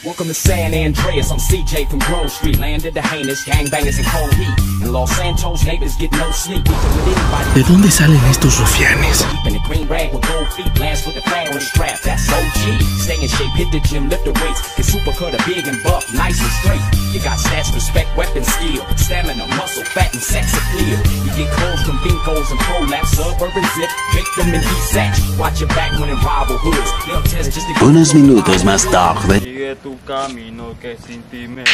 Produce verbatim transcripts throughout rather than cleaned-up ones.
Welcome to San Andreas, I'm C J from Grove Street. Landed the heinous gangbangers in cold heat. In Los Santos, neighbors get no sleep. ¿De dónde salen estos rufianes? In the green rag with gold feet, blast with the fire strap. That's O G. Stay in shape, hit the gym, lift the weights. Get super cut, a big and buff, nice and straight. You got stats, respect, weapon, skill, stamina, muscle, fat, and sex appeal. You get clothes from Bincos and Prolapse, suburban zip, victim and desatch. Watch your back when in rival hoods. They'll test just to... Unos minutos más tarde. Sigue tu camino que sin ti me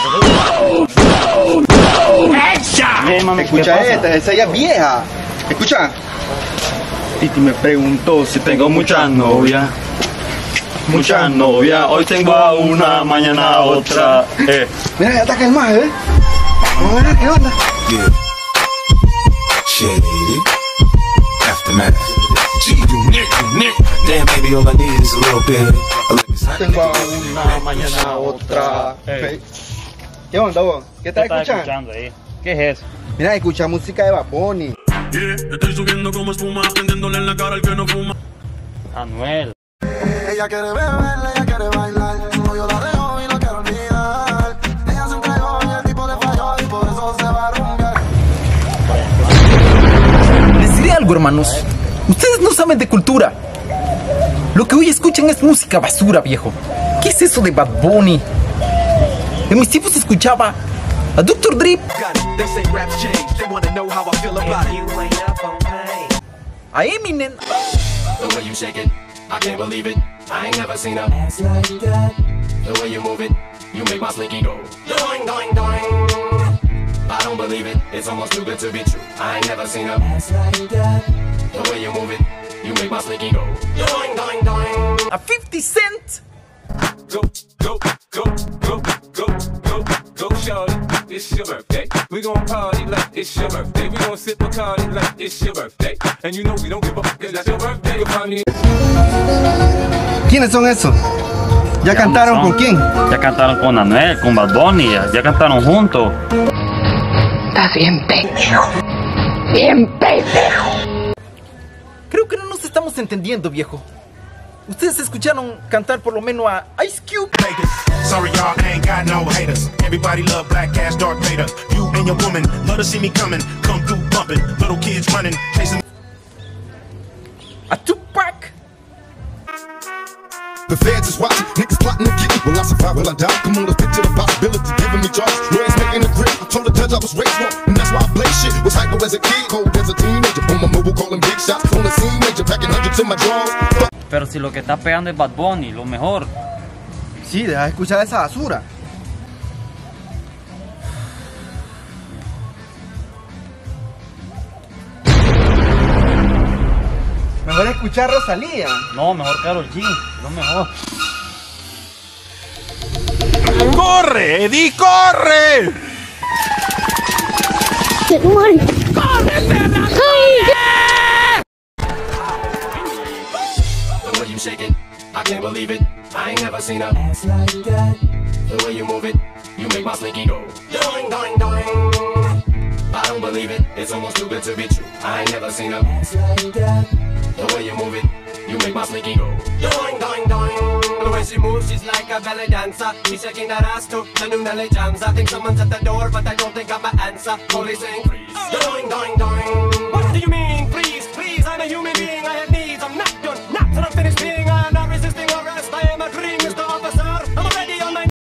Escucha esta, esa ya es vieja. Escucha. Titi me preguntó si tengo muchas novias. Muchas novias, hoy tengo a una, mañana a otra. Eh. Mira, ya está calmado, ¿eh? Vamos a ver qué onda. Yeah. Shit. Aftermath. Gee, you nick, you nick. Damn, baby, all I need is a little bit. Tengo a una, mañana a otra. Eh. ¿Qué onda, vos? ¿Qué estás escuchando? escuchando ahí? ¿Qué es eso? Mira, escucha música de Bad Bunny. Yeah, estoy subiendo como espuma, prendiéndole en la cara al que no fuma. Anuel. Ella quiere beber, ella quiere bailar. No, yo la dejo y no quiero olvidar. Ella se entregó y el tipo le falló y por eso se va a rumbear. Les diré algo, hermanos. Ustedes no saben de cultura. Lo que hoy escuchan es música basura, viejo. ¿Qué es eso de Bad Bunny? En mis tiempos escuchaba a doctor Dre, a Eminem, The way you shake it, I can't believe it. I ain't never seen a ass like that. The way you move it, you make my slinky go doing, doing, doing. I don't believe it, it's almost too good to be true. I ain't never seen a ass like that. The way you move it, you make my slinky go doing, doing, doing. a fifty Cent. Go, go, go, go, go, go, go, shorty. It's your birthday. We gon' party like it's your birthday. We gon' sip a party like it's your birthday. And you know we don't give a fuck 'cause that's your birthday. You'll find me. ¿Quiénes son esos? ¿Ya cantaron con quién? Ya cantaron con Anuel, con Bad Bunny, ya, ya cantaron juntos. Estás bien pendejo. Bien pendejo. Creo que no nos estamos entendiendo, viejo. Ustedes escucharon cantar por lo menos a Ice Cube. Sorry, y'all, I ain't got no haters. Everybody love Black Ass Darth Vader. You and your woman love to see me coming. Come through bumping. Little kids running, chasing. A Tupac. The feds is watching, niggas plotting to get me. Will I survive? Will I die? Come on, let's picture the possibility. Giving me charge, lawyers making a grip. I told the judge I was raised wrong, and that's why I blaze shit. Was hyper as a kid, cold as a teenager. On my mobile, calling big shots. On the scene, major, packing hundreds in my drawers. Pero si lo que está pegando es Bad Bunny, lo mejor. Sí, deja de escuchar esa basura. Mejor escuchar Rosalía. No, mejor Karol G, lo mejor. ¡Corre, Eddie, corre! Good morning. ¡Corre! The way you shake it, I can't believe it. I ain't never seen a ass like that. The way you move it, you make my slinky go doing, doing, doing. I don't believe it, it's almost too good to be true. I ain't never seen a ass like that. The way you move it, you make my slinky go doing, doing, doing. The way she moves, she's like a belly dancer. She's shaking that ass to the new Nelly jams. I think someone's at the door, but I don't think I'm an answer. Police saying freeze, doing, doing, doing. What do you mean, freeze, please? I'm a human being, I have needs.